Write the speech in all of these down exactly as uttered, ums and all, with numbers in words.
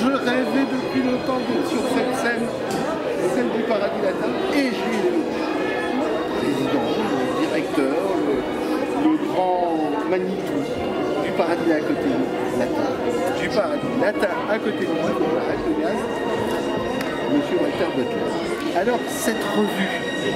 je rêvais depuis longtemps d'être sur cette scène, celle du Paradis Latin, et j'ai eu le président, le directeur, le, le grand Manitou du Paradis à côté latin, du Paradis Latin à côté de moi, de Gaz, monsieur Walter Butler. Alors, cette revue,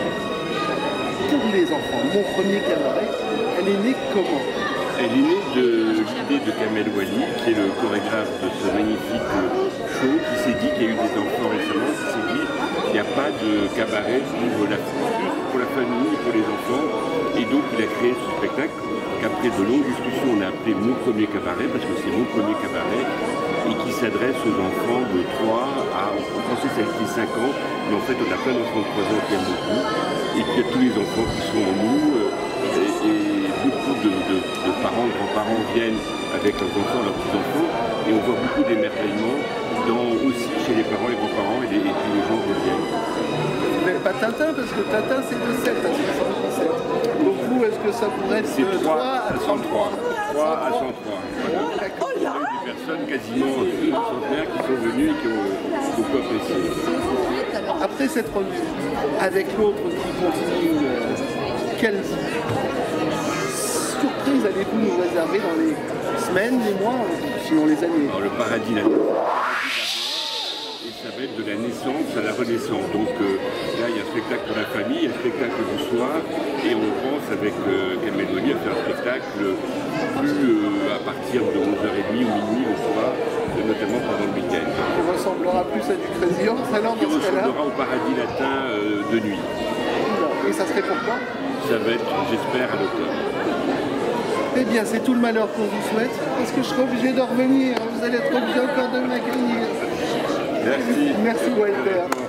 pour les enfants, mon premier cabaret, elle est née comment? Elle est née de l'idée de Kamel Wally, qui est le chorégraphe de ce magnifique show, qui s'est dit qu'il y a eu des enfants récemment, qui s'est dit qu'il n'y a pas de cabaret pour la, pour la famille, pour les enfants. Et donc il a créé ce spectacle qu'après de longues discussions, on a appelé Mon Premier Cabaret, parce que c'est mon premier cabaret, et qui s'adresse aux enfants de trois à, en français ça a été cinq ans, mais en fait on a plein d'enfants de trois ans qui aiment beaucoup. Et puis il y a tous les enfants qui sont en nous, et, et beaucoup de, de, de parents, grands-parents viennent avec leurs enfants, leurs petits-enfants, et on voit beaucoup d'émerveillement dans, aussi chez les parents, les grands-parents, et, les, et puis les gens reviennent. Mais pas Tintin, parce que Tintin c'est de sept à soixante-dix-sept. Donc vous, est-ce que ça pourrait être de trois à trente-trois? trois à cent trois. Voilà. Il y a eu des personnes quasiment centenaires qui sont venues et qui ont beaucoup apprécié. Après cette revue, avec l'autre qui continue, euh, quelle surprise allez-vous nous réserver dans les semaines, les mois, sinon les années? Alors, le Paradis Latin, et ça va être de la naissance à la renaissance. Donc euh, là, il y a un spectacle pour la famille, il y a un spectacle du soir, et on pense avec euh, Kamel Wally à faire un spectacle plus euh, à partir de onze heures trente ou minuit le soir, euh, notamment pendant le week-end. Qui ressemblera plus à du Crazy Horse alors Qui dans ce cas-là? ressemblera au Paradis Latin euh, de nuit. Et ça serait pourquoi? Ça va être, j'espère, à l'automne. Eh bien, c'est tout le malheur qu'on vous souhaite, parce que je serai obligé de revenir. Vous allez être obligé encore de m'accueillir. Merci. Merci Walter.